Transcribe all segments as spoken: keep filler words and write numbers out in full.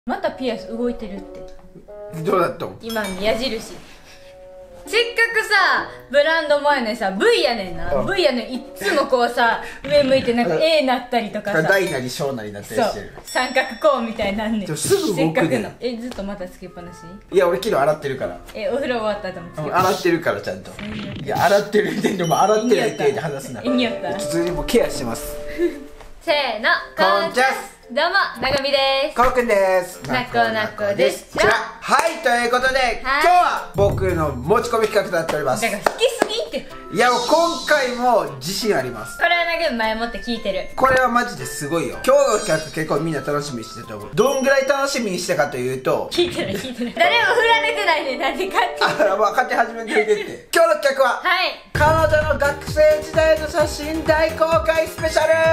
またピアス動いてるって。 どうだったの今の矢印。せっかくさブランド前のさ V やねんな。 V やねん。いっつもこうさ上向いてなんか A なったりとかさ、 大なり小なりなったりしてる。 三角コーンみたいになんねん。 すぐ動くねん。 せっかくのえずっとまたつけっぱなし。 いや俺昨日洗ってるから。 えお風呂終わった後もつけっぱなし。 洗ってるからちゃんと。いや洗ってるでも洗ってない手で話すな。 意味やった普通にもうケアしてます。 せーのこんちゃす。 どうもなごみです。 こうくんです。 なこなこですはいということで、今日は僕の持ち込み企画となっております。 だから好きすぎって。 いやもう今回も自信あります。 これはなごみ前もって聞いてる。 これはマジですごいよ。今日の企画結構みんな楽しみにしてると思う。どんぐらい楽しみにしてかというと、 聞いてない聞いてない。誰も振られてないでなんでかって。 あ、まあ勝手に始めておいてって。今日の企画は、 はい、 彼女の学生時代の写真大公開スペシャル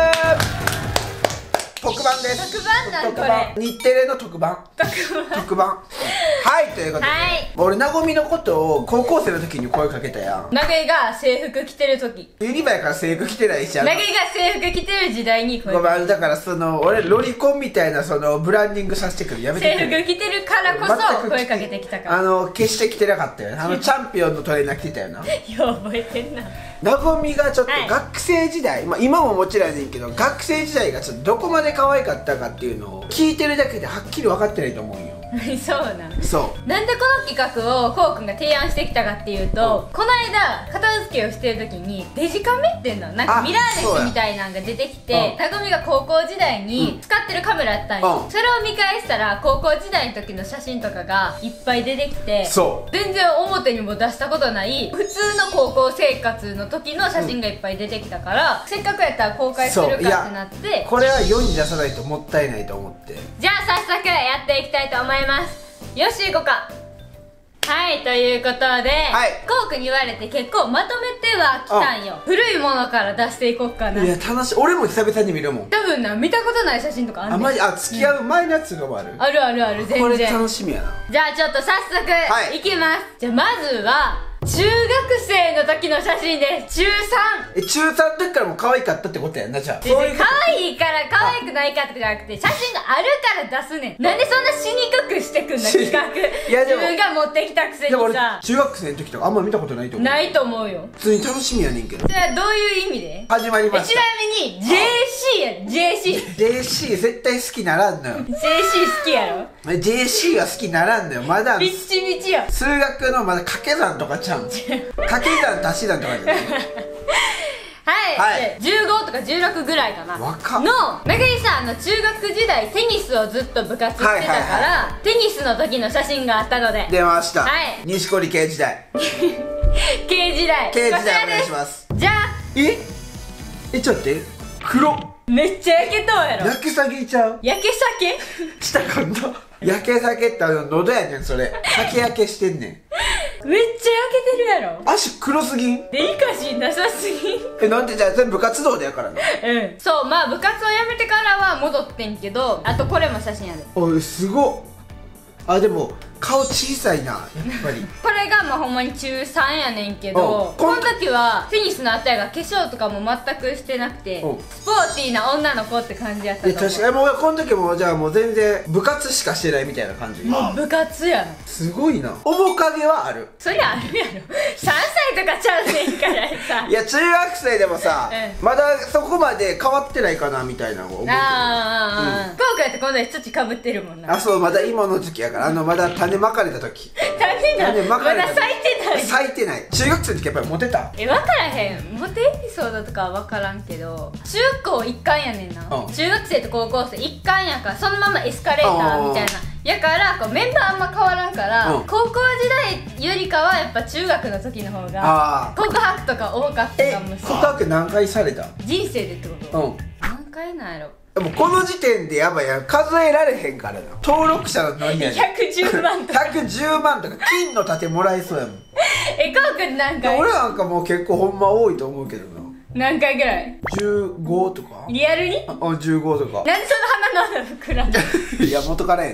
特番です。 特番なんこれ。 日テレの特番。特番。はいということで、はい、俺なごみのことを高校生の時に声かけたやん。 なごみが制服着てる時。 ユニバやから制服着てないし。 なごみが制服着てる時代に声かけた。 ごめんだからその俺ロリコンみたいなそのブランディングさせてくるやめてくれ。 制服着てるからこそ声かけてきたから。 あの決して着てなかったよね。あのチャンピオンのトレーナー着てたよな。 よう覚えてんな。 なごみがちょっと学生時代、はい、まあ今ももちろんやねんけど学生時代がちょっとどこまで可愛かったかっていうのを聞いてるだけではっきり分かってないと思うよ。 そうなの。 そうなんでこの企画をこうくんが提案してきたかっていうと、うん、この間片付けをしてる時にデジカメっていうのなんかミラーレスみたいなのが出てきて、なごみが高校時代に使ってるカメラやったんよ、うん、それを見返したら高校時代の時の写真とかがいっぱい出てきて、そう全然表にも出したことない普通の高校生活の時の写真がいっぱい出てきたから、うん、せっかくやったら公開するかってなって、 これは世に出さないともったいないと思って、 じゃあ早速やっていきたいと思います。よし行こうか。はいということで、はい、こうくんに言われて結構まとめてはきたんよ。古いものから出していこうかな。 いや楽しい。俺も久々に見るもん。 多分な見たことない写真とかあるんで。 あマジあ付き合う前のやつがもある、 うん、あるあるある全然。 これ楽しみやな。 じゃあちょっと早速、はい、いきます。じゃあまずは中学生の時の写真です。中さん。 え中さんの時からもう可愛かったってことやんな。じゃあそういう可愛いから可愛くないかってじゃなくて写真があるから出すねん。なんでそんなしにくくしてくんだ企画。いやでも自分が持ってきたくせにさ。でも俺中学生の時とかあんま見たことないと思う。 ないと思うよ。 普通に楽しみやねんけど。 じゃあどういう意味で始まりました。 ちなみに ジェーシー や ジェーシージェーシー 絶対好きならんのよ。 ジェーシー 好きやろ。 ジェーシーは好きならんのよ。まだみっちみちや。 数学のまだ掛け算とかちゃうん掛け算足し算とかじゃないはい、はい、じゅうごとかじゅうろくぐらいかな若っのなぐみさんの中学時代テニスをずっと部活してたから、はいはいはい、テニスの時の写真があったので出ました。 はい錦織圭時代圭時代圭時代お願いします。 じゃあええちょっと待って黒めっちゃ焼けとうやろ。 焼け酒ちゃう焼け酒したかんだ焼け酒ってあの喉やねんそれ。酒焼けしてんねん。 めっちゃ焼けてるやろ。 足黒すぎん。 デリカシーなさすぎん。 えなんでじゃあ全部部活動でやからな。 うんそうまあ部活を辞めてからは戻ってんけど、あとこれも写真やで。 おいすごっ。あでも顔小さいなやっぱりこれがまあほんまに中さんやねんけど、この時はテニスの後やが化粧とかも全くしてなくてスポーティーな女の子って感じやったと思う。 確かにもうこの時もじゃあもう全然部活しかしてないみたいな感じ。 もう部活やな。 すごいな。面影はある。 そりゃあるやろさんさいとかちゃうねんからさいや中学生でもさ、うん、まだそこまで変わってないかなみたいなのを思ってる。 ああ、うん、今回って今度は土かぶってるもんな。 あそうまだ芋の時期やからあのまだ種まかれた時種な種まかれた時まだ咲いてない。 咲いてない。中学生の時やっぱりモテた。 え分からへん。モテエピソードとかは分からんけど中高一貫やねんな、うん、中学生と高校生一貫やからそのままエスカレーターみたいなやからこうメンバーあんま変わらんから、うん、高校時代よりかはやっぱ中学の時の方が告白とか多かったかもしれない。告白何回された？ 人生でってこと？ うん何回なんやろ。 でもこの時点でやばいやん。数えられへんからな。登録者のノリやねん。 ひゃくじゅうまんとかひゃくじゅうまんとか金の盾もらえそうやもん。 えこうくん何回？ 俺なんかもう結構ほんま多いと思うけどな。 何回ぐらい？ じゅうごとか。 リアルに？ あじゅうごとか。 なんでその鼻の穴膨らんだいや元からやねん。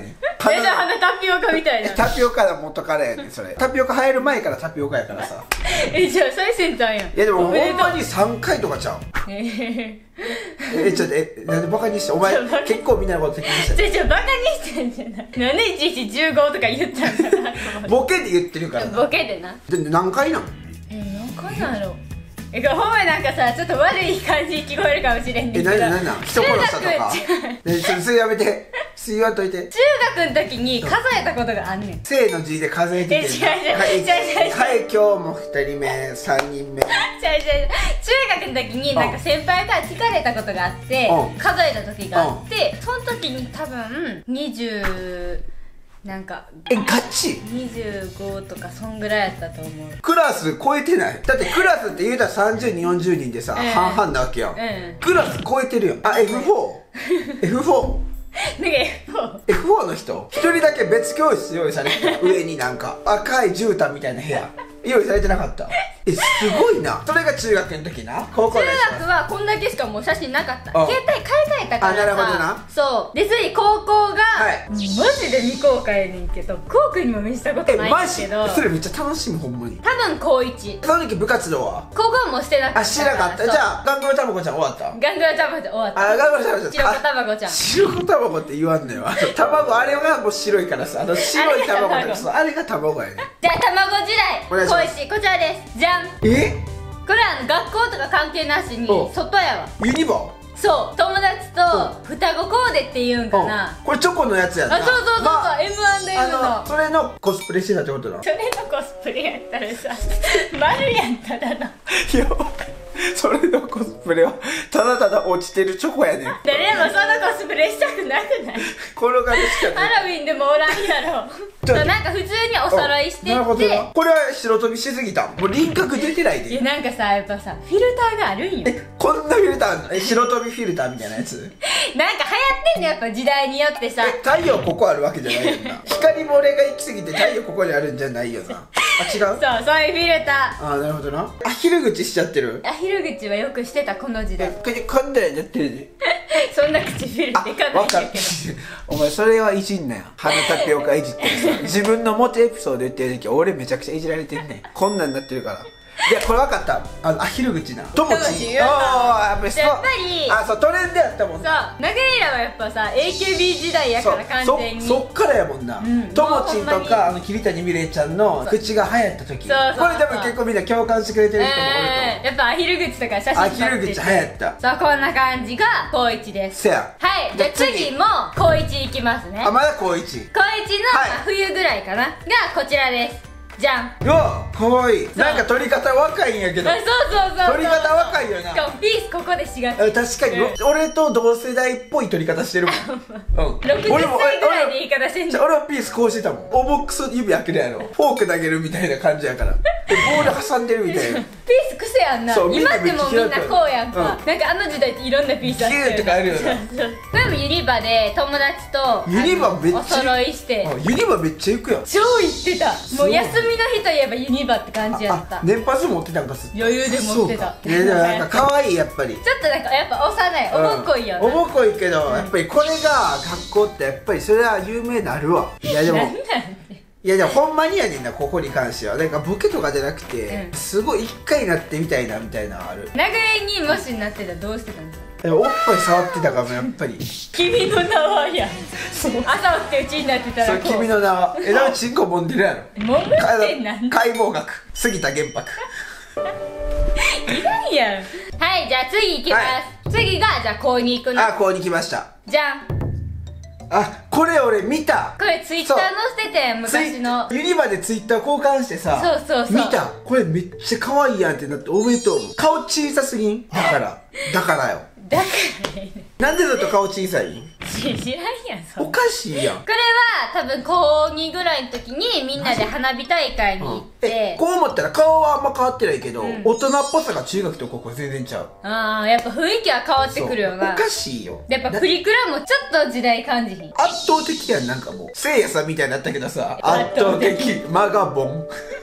え、じゃあ花タピオカみたいな。 タピオカの元からやねんそれ。タピオカ流行る前からタピオカやからさ。 え、じゃあ最先端やん。 いやでもほんまにさんかいとかちゃう。 ええちょっとえなんでバカにしてお前結構みんなのこと敵にしてじゃじゃバカにしてんじゃない。なんでいちいちじゅうごとか言ったんだなと思って。 ボケで言ってるからな。 ボケでな。 で何回なん？ え、何回なんやろ。え、これほんまなんかさ、ちょっと悪い感じに聞こえるかもしれんねえ、 んけど。 なになになに人殺したとかね、ちょっとそれやめて。す言わんといて。 中学の時に数えたことがあんねん。 正の字で数えててんな。 え違う違う違う違うはい、今日もふたりめ、さんにんめ。 違う違う違う。中学の時になんか先輩から聞かれたことがあってうん数えた時があってその時に多分にじゅうなんかえ、ガチにじゅうごとかそんぐらいやったと思う。 クラス超えてない？だってクラスって言うたらさんじゅうにん、よんじゅうにんでさ、 うん半々なわけやん。 うんクラス超えてるやん。あ、エフフォー？ エフフォー？ なんか エフフォー？ エフフォー の人一人だけ別教室用意されてた。上になんか赤い絨毯みたいな部屋用意されてなかった？え、すごいな。それが中学の時な。高校中で学はこんだけしかもう写真なかった。 うん携帯買い替えたからさ。 あなるほどな。 そうで次高校が、 はいマジで未公開やねんけどこうくんにも見せたことえ、 ないんマジだけどそれめっちゃ楽しみほんまに。 多分高いち。 その時部活動は高校はもうしてなかったあ、してなかった。 そうじゃあガングロタマコちゃん終わった？ ガングロタマゴで終わった。 あ、ガングロタマコちゃん白子タマゴちゃん。 白子卵って言わんのよ。あの卵、あれがもう白いからさ、あの白い卵ってそう、あれが卵やね。 じゃあ卵時お願いします代小石こちらですじゃん。 え？ これあの学校とか関係なしにお外やわ。 ユニバそう友達と双子コーデって言うんかな。 これチョコのやつやんな。 あそうそうそうそう、 まあエムアンドエム のあの、それのコスプレしてたってことだ。 それのコスプレやったらさ丸やんただの。 いや、それのコスプレはただただ落ちてるチョコやねん。 誰もそのコスプレしたくなくない？ 転がるしかない。 ハロウィンでもおらんやろ。そうなんか普通にお揃いしてなるほどな。 て。 これは白飛びしすぎた。もう輪郭出てないで。 いやなんかさやっぱさフィルターがあるんよ。 え、こんなフィルターあんの？え、白飛びフィルターみたいなやつ？ なんか流行ってんのやっぱ時代によってさ。 え、太陽ここあるわけじゃないよな。光漏れが行き過ぎて太陽ここにあるんじゃないよな。あ、違う？ そうそういうフィルタあ、なるほどな。アヒル口しちゃってる。 ー。アヒル口はよくしてたこの時代。 これこんなやってるで。 そんな唇でかないんわかるだけど。 お前それはいじんなよ。鼻タピオカいじってるさ。自分の元エピソード言ってる時俺めちゃくちゃいじられてんねん。こんなんなってるから。いや、これわかった。あの、アヒル口な。ともち。ああ、やっぱりそう。 やっぱりあ、そう、トレンドやったもんそうな。 長いらはやっぱさ エーキュービー 時代やから完全に。 そそっからやもんな。 んともちんともうほんまにかあの桐谷美玲ちゃんの口が流行った時。 そうそうそうこれ多分結構みんな共感してくれてる人もおると思う。 えーやっぱアヒル口とか写真アヒル口流行った。 そうこんな感じが高一です。 せや。 はいじゃあ次も高一いきますね。 あ、まだ高一。 高一の、 はいまあ冬ぐらいかながこちらです。じゃん。 うわ、かわいい。なんか撮り方若いんやけど。 あそうそうそうそう撮り方若いよな。 しかもピースここでしがち。 あ、確かに、 うん俺と同世代っぽい撮り方してるもん。うん。 ろくじゅっさいぐらいで言い方してんの。 じゃあ俺はピースこうしてたもん。おボックス指開けるやろ。フォーク投げるみたいな感じやから。で、ボール挟んでるみたいな。 ピース癖やんな。 そう今でもみんなこうやんか、 うんなんかあの時代っていろんなピースあったよギューとかあるよなそうそうこれもユニバで友達とユニバめっちゃお揃いしてあ、ユニバめっちゃ行くやん。 超行ってた。もう休みの日といえばユニバって感じやった。 あ、年パス持ってたんかす。 余裕で持ってた。 そうかいや、でもなんか可愛いやっぱり。 ちょっとなんかやっぱ幼い、おぼっこいよな。 うんおぼっこいけど、やっぱりこれが学校ってやっぱりそれは有名なるわ。いやでもなんなんいやでもほんまにやねんな、ここに関しては。なんかボケとかじゃなくて、 うんすごい一回なってみたいなみたいなのある。 長江にもしなってたらどうしてたんですか？ でもおっぱい触ってたかもやっぱり。 君の名はや。朝起きてうちになってたそう、 らこう。 君の名は。え、だめチンコ揉んでるやろ。 もむってなんだ。 解剖学、杉田玄白。 いらんやん。はい、じゃあ次行きます。 は次がじゃあ高に行くの。 あ、こうに来ました。 じゃん。 あ、これ俺見た。 これツイッター載せてて昔の。 ユニバでツイッター交換してさ、 そうそうそう見た。これめっちゃ可愛いやんってなっておめでとう。顔小さすぎんだからだからよ。 だからね。 なんでずっと顔小さいん？ 知らんやんそんな。 おかしいやん。 これは多分高にぐらいの時にみんなで花火大会に行っえて、 こう思ったら顔はあんま変わってないけど、 ん大人っぽさが中学と高校全然ちゃう。 ああやっぱ雰囲気は変わってくるよな。 そうおかしいよ。 やっぱプリクラもちょっと時代感じひん。 圧倒的やん。なんかもうせいやさんみたいになったけどさ、圧圧倒倒的的マガボン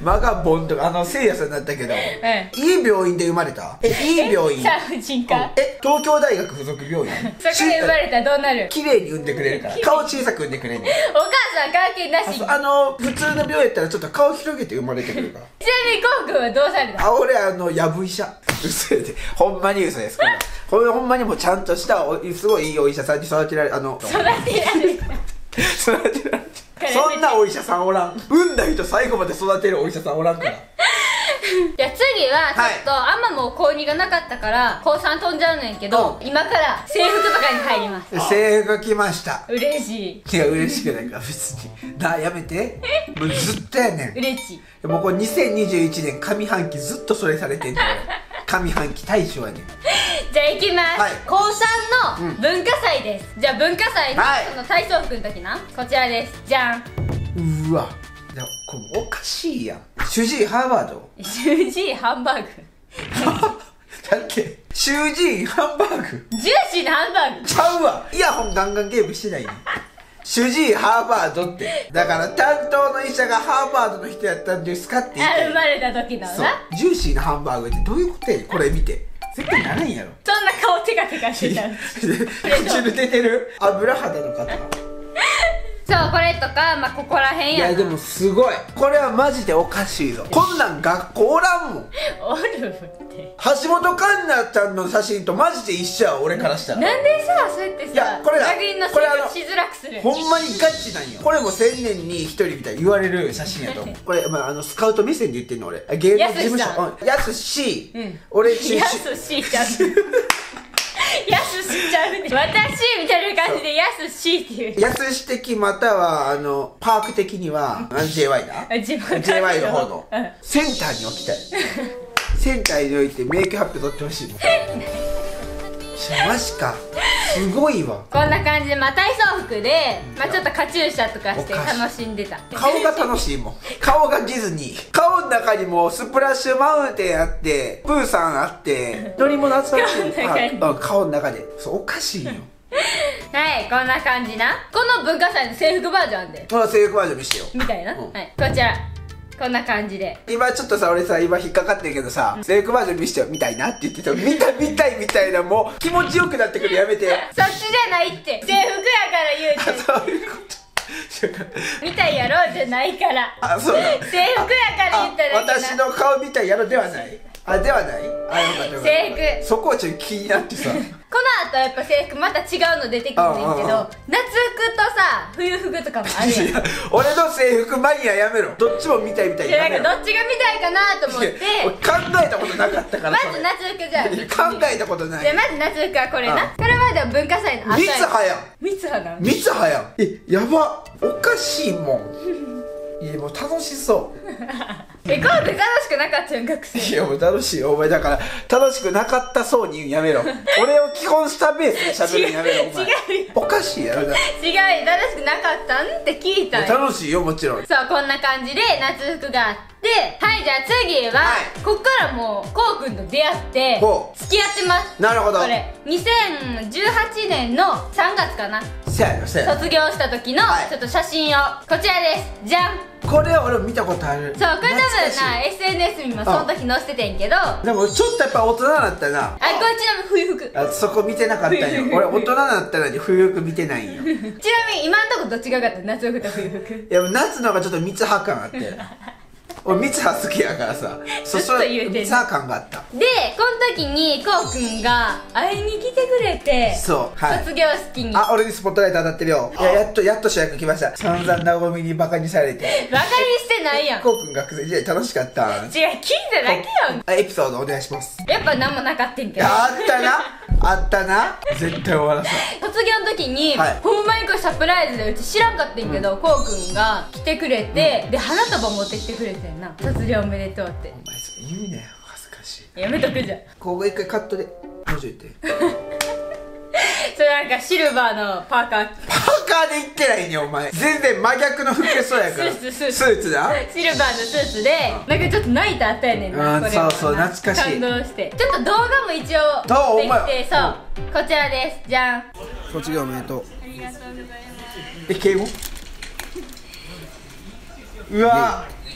マガボンとかあのせいやさんだったけど、いい病院で生まれた。え、いい病院。 産婦人科。 え、東京大学附属病院。 そこで生まれたらどうなる？ 綺麗に産んでくれるから顔小さく産んでくれんねん。 お母さん関係なし。 あの普通の病院やったらちょっと顔広げて生まれてくるから。 ちなみにこうくんはどうされた？ あ、俺あのやぶ医者。嘘やで、ほんまに嘘です。これほんほんまにもうちゃんとしたおすごいいいお医者さんに育てられ、あの育てられた育てられたそんなお医者さんおらん。産んだ人最後まで育てるお医者さんおらんから。 じゃあ次はちょっと、はい、あんまもう高にがなかったから高さん飛んじゃうねんけど、うん、今から制服とかに入ります。 制服来ました。 嬉しい。 いや嬉しくないから別にな、やめて。もうずっとやねん。 嬉しい。 もうこれにせんにじゅういちねん上半期ずっとそれされてんねん。上半期大賞やねん。 じゃあいきます、はい、高さんのうん文化祭です、じゃあ文化祭のはいその体操服の時な、こちらです。じゃん。 うわ、いやこれおかしいやん。主治医ハーバード。 主治医ハンバーグだっけ、主治医ハンバーグジューシーなハンバーグちゃうわ。イヤホンガンガンゲームしてないねん。主治医ハーバードって、だから担当の医者がハーバードの人やったんですかって言って、 あ、生まれた時のな。 そう、ジューシーなハンバーグってどういうことやねん。これ見て絶対ならんやろ。 そんな顔テカテカしてた唇出てる油肌の方。 そう、これとか、まあ、ここらへんやな。 いやでもすごい、これはマジでおかしいぞ。こんなん学校おらんもん。 おるって橋本環奈ちゃんの写真とマジで一緒や、俺からしたら。 なんでさ、そうやってさ、 いやこれだ、 作品のこれあのしづらくする。 ほんまにガチなんよ。これも千年に一人みたいに言われる写真やと思う。これ、まあ、あのスカウト目線で言ってんの俺。芸能事務所、うん、やすし、 うん、 俺やすしちゃうやすしちゃうね。私みたいな感じでやすしっていう。 やすし的またはあのパーク的には ジェイワイ だ ジェイワイ の方のセンターに置きたい。センターに置いてメイク発表取ってほしいもん。マジか、すごいわ。 こんな感じで、まあ、体操服で、まあ、ちょっとカチューシャとかして楽しんでた。 顔が楽しいもん。顔がディズニー。顔の中にもスプラッシュマウンテンあってプーさんあって乗り物集まってる。顔の中でそう、おかしいよ。 はい、こんな感じな。この文化祭の制服バージョンあんで、 この制服バージョン見してよみたいな、 うん、 はい、こちらこんな感じで。 今ちょっとさ、俺さ今引っかかってるけどさ、制服バージョン見してよみたいなって言ってた。見た見たいみたいな、もう気持ちよくなってくるやめてよ。 そっちじゃないって、制服やから言うて。 そういうこと見たいやろじゃないから。 あ、そうだ。 制服やから言ったら私の顔見たいやろではない。あ、ではない。あ、よかったよかった。 制服、 そこはちょっと気になってさ。 この後やっぱ制服また違うの出てくるねんけど、夏服とさ冬服とかもあるやん。 いや、俺の制服マニアやめろ。どっちも見たいみたいいや、なんかどっちが見たいかなと思って考えたことなかったから。 まず夏服じゃん。 考えたことない。 じゃあまず夏服はこれな。これまでは文化祭の後や。 三葉やん。 三葉な三葉やん。え、やば、おかしいもん。いや、もう楽しそう。 え、こうって楽しくなかったよ学生。 いや、もう楽しいよお前。だから楽しくなかったそうにやめろ。俺を基本したベースで喋るのやめろお前。違うよ、おかしいやろ。だ違うよ、楽しくなかったんって聞いたよ。 楽しいよもちろん。 そう、こんな感じで夏服があって、はい、じゃあ次は、はい、こっからもうこうくんと出会って付き合ってます。 なるほど。 これにせんじゅうはちねんのさんがつかな。 せやろせやろ。 卒業した時のちょっと写真を、こちらです。じゃん。 これは俺も見たことある。 そう、これ多分な エスエヌエス にもその時載せててんけど、 でもちょっとやっぱ大人だったな。 あ、これちなみに冬服。 あ、そこ見てなかったんよ。俺大人だったのに冬服見てないんよ。 ちなみに今んとこどっちが良かった？夏服と冬服。 いや、夏の方がちょっと蜜派感あって俺蜜派好きやからさ、 ずっと言うてんの。 蜜派感があった。 で、この時にこうくんが会いに来てくれて、 そう、はい、 卒業式に。 あ、俺にスポットライト当たってるよ。いや、やっとやっと主役来ました。散々なごみにバカにされて。 バカにしてないやん。 こうくん学生時代楽しかった。 違う、聞いただけやん。 あ、エピソードお願いします。 やっぱ何もなかったんけど。 あったなあったな。絶対終わらさ卒業の時に、 はい、 ほんまにこれサプライズでうち知らんかったんけど、こうくんが来てくれて、うん、で花束持ってきてくれてんな。卒業おめでとうって。 お前それ言うねよ、恥ずかしい。 やめとくじゃん。 ここ一回カットでもうちょい言ってそれなんかシルバーのパーカー。 パーカーで言ってないねお前。全然真逆の服装やから。 スーツスーツスーツだ。 シルバーのスーツでなんかちょっと泣いたあったやねんな。 うん、そうそう、懐かしい。 感動して。ちょっと動画も一応できて、そう、こちらです。じゃん。 卒業おめでとう。 ありがとうございます。 え、敬語？うわ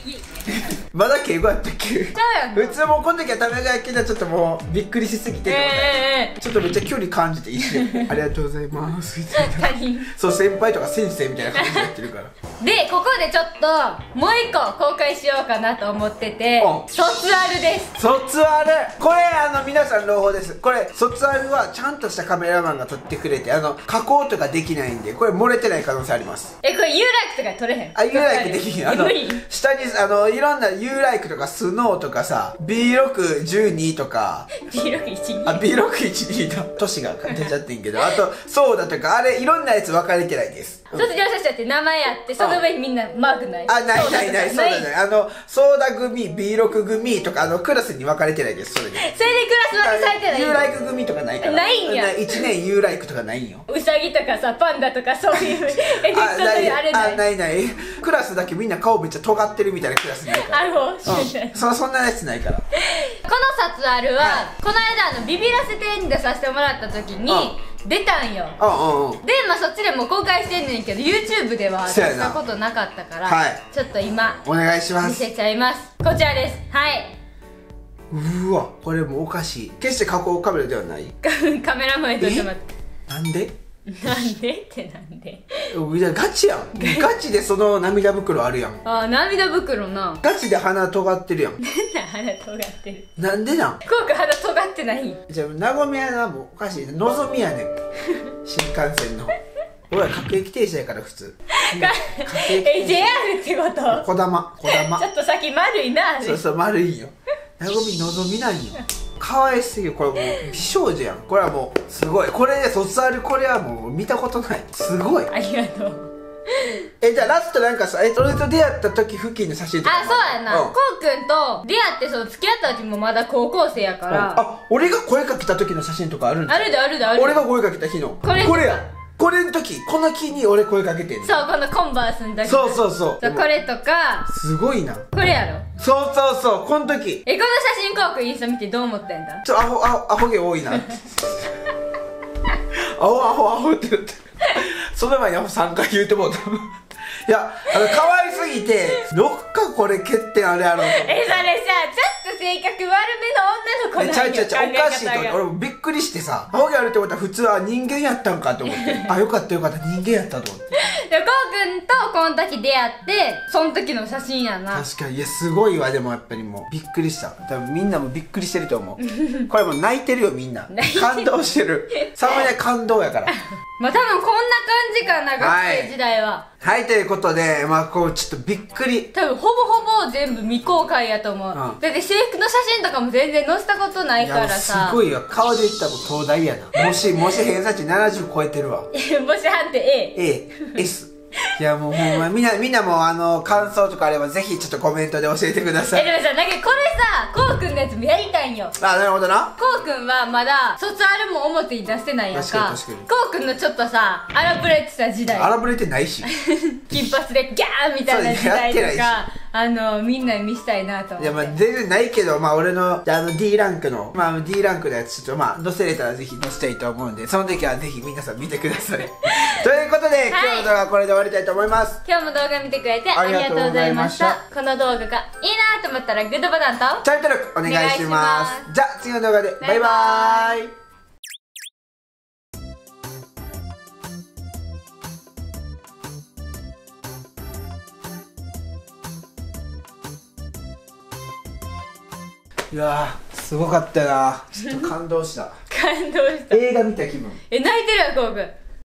まだ敬語やったっけ？ ちゃうやん普通もうこの時はタメ語やけどちょっともうびっくりしすぎてとかね、 ええちょっとめっちゃ距離感じて一瞬ありがとうございますみたいな他人そう先輩とか先生みたいな感じでやってるからでここでちょっともう一個公開しようかなと思ってて、 うん卒アルです。 卒アルこれあの皆さん朗報です。これ卒アルはちゃんとしたカメラマンが撮ってくれてあの加工とかできないんでこれ漏れてない可能性あります。 えこれ ユーライクとか撮れへん？ あ、ユーライクできん。あの無理下にあのいろんな ユーライクとかスノーとかさ ビーろくじゅうに とかビーろくいちにあ ビーろくいちに の年が出ちゃってんけどあとそうだとかあれいろんなやつ分かれてないです。 卒業者者って名前あってその上にみんなマークない？ あ、ないないない、そうだね。あの、ソーダ組、ビーろく組とか、あの、クラスに分かれてないです、それで。 それでクラス分けされてない？ ユーライク組とかないから。 ないんや。 いちねんユーライクとかないんよ。 ウサギとかさ、パンダとかそういうエフェクトであれない？ あ、ないない。クラスだけみんな顔めっちゃ尖ってるみたいなクラスないから。 あるほう、 うん、そそんなやつないから。 この卒アルは、はい、この間あのビビらせてに出させてもらった時に、うん、出たんよ。 うんうんうん。 で、まあそっちでも公開してんねんけど YouTube では出したことなかったから、はい、ちょっと今お願いします。 見せちゃいます。こちらです。はい。 うわ、これもうおかしい。決して加工カメラではない。 カメラ前としてもらって。 なんで？ なんでってなんで？ いやガチやん。ガチでその涙袋あるやん。 ああ、涙袋な。 ガチで鼻尖ってるやん。 なんで鼻尖ってる？ なんでなん？ コウ君鼻尖ってない？ じゃあなごみやな、もうおかしい。のぞみやねん。新幹線の。俺は各駅停車やから普通。 え、ジェイアール ってこと？ こだま、こだま。 ちょっと先丸いな。 そうそう、丸いよ。なごみのぞみなんよ。かわいすぎる。これもう美少女やん。これはもうすごい。これで卒アル、これはもう見たことない。すごい。 ありがとう。 え、じゃあラストなんかさ、え、俺と出会った時付近の写真とか。 あ、そうやな。こうくんと出会ってその付き合った時もまだ高校生やから。 あ、俺が声かけた時の写真とかあるんあるであるであるで。 俺が声かけた日の。 これこれや。これの時、この日に俺声かけてんの。 そう、このコンバースの時。 そうそうそう。 そう、これとか。 すごいな。 これやろ。 そうそうそう、この時。 え、この写真こうくんインスタ見てどう思ったんだ？ ちょ、アホ、アホ、アホ毛多いな。アホアホアホって言って。その前にアホさんかい言うてもうた。いや、あの、可愛すぎて、どっかこれ欠点あるやろうと。 え、それさ、ちょっと性格悪めの女の子なんよ。 ちゃうちゃうちゃう、おかしいと思って、 考え方が俺もびっくりしてさ、アホ毛あるってことは普通は人間やったんかと思って。あ、よかったよかった、人間やったと思って。 で、こうくんとこの時出会って、その時の写真やな。 確かに、いや、すごいわ、でもやっぱりもう、びっくりした。多分みんなもびっくりしてると思う。これもう泣いてるよ、みんな。感動してる。さまに感動やから。 まあ多分こんな感じかな、学生時代は。 はい、ということで、まあこう、ちょっとびっくり。 多分ほぼほぼ全部未公開やと思う。うん、だって制服の写真とかも全然載せたことないからさ。 すごいよ。顔で言ったらもう東大やな。もし、もし偏差値ななじゅう超えてるわ。 もし判定 A。 A、S。いやもうほんまみんなみんなもあの感想とかあればぜひちょっとコメントで教えてください。 え、でもさ、なんかこれさ、こうくんのやつもやりたいんよ。 あ、なるほどな。 こうくんはまだ卒アルも表に出してないやんか。 確かに確かに。 こうくんのちょっとさ、荒ぶれてた時代、 荒ぶれてないし金髪でギャーみたいな時代とか、あのみんなに見したいなと思って。 いやまあ全然ないけど、まあ俺のあの D ランクのまあ D ランクのやつちょっとまあ載せれたらぜひ載せたいと思うんで、その時はぜひ皆さん見てくださいということで、はい、今日の動画はこれで終わりたいと思います。 今日も動画見てくれてありがとうございました。この動画がいいなと思ったらグッドボタンとチャンネル登録お願いします。じゃあ次の動画でバイバーイ。いやーすごかったな。ちょっと感動した。 感動した。 映画見た気分。 え、泣いてるよこうくん。